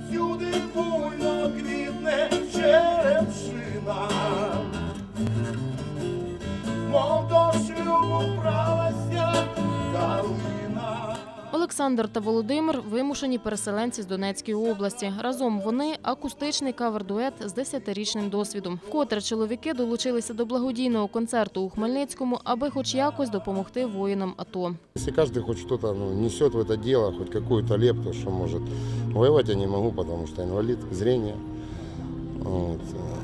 всюди буйно квітне черемшина, мов до шлюбу бралася калина. Олександр та Володимир – вимушені переселенці з Донецької області. Разом вони – акустичний кавер-дует з 10-річним досвідом. Вкотре чоловіки долучилися до благодійного концерту у Хмельницькому, аби хоч якось допомогти воїнам АТО. Если каждый хоть что-то несет в это дело, хоть какую-то лепту, что может. Воевать я не могу, потому что инвалид зрения. Вот.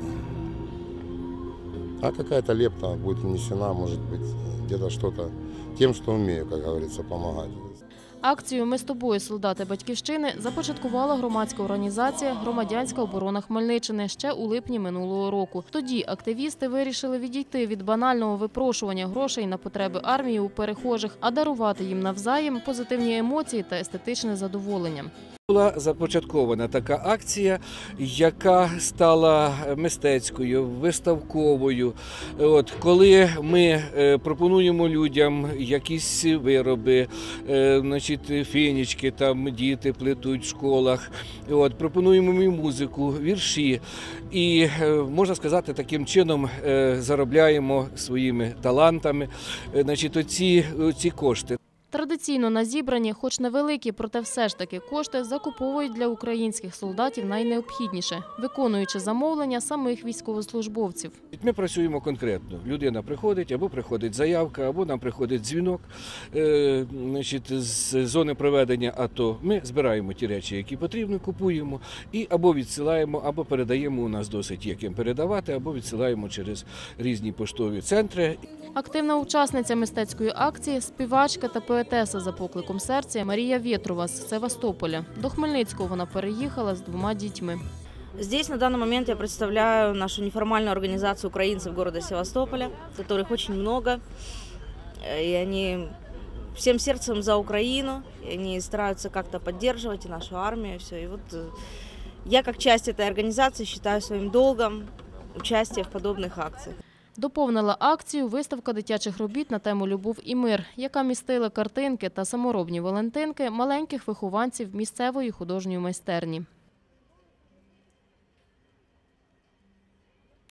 А какая-то лепта будет внесена, может быть, где-то что-то тем, что умею, как говорится, помогать. Акцію «Ми з тобою, солдати Батьківщини» започаткувала громадська організація «Громадянська оборона Хмельниччини» ще у липні минулого року. Тоді активісти вирішили відійти від банального випрошування грошей на потреби армії у перехожих, а дарувати їм навзаєм позитивні емоції та естетичне задоволення. Була започаткована така акція, яка стала мистецькою, виставковою. Коли ми пропонуємо людям якісь вироби, фінічки, там діти плетуть в школах, пропонуємо їм музику, вірші. І, можна сказати, таким чином заробляємо своїми талантами ці кошти. Традиційно на зібрані, хоч невеликі, проте все ж таки кошти закуповують для українських солдатів найнеобхідніше, виконуючи замовлення самих військовослужбовців. Ми працюємо конкретно. Людина приходить, або приходить заявка, або нам приходить дзвінок з зони проведення АТО. Ми збираємо ті речі, які потрібні, купуємо і або відсилаємо, або передаємо, у нас досить є ким передавати, або відсилаємо через різні поштові центри. Активна учасниця мистецької акції – співачка та поетеса за покликом серця Марія Вєтрова з Севастополя. До Хмельницького вона переїхала з 2 дітьми. Здесь на данный момент я представляю нашу неформальную организацию украинцев города Севастополя, которых очень много, и они всем сердцем за Украину, и они стараются как-то поддерживать и нашу армию, и все. И вот я как часть этой организации считаю своим долгом участие в подобных акциях. Доповнила акцію виставка дитячих робіт на тему «Любов і мир», яка містила картинки та саморобні валентинки маленьких вихованців місцевої художньої майстерні.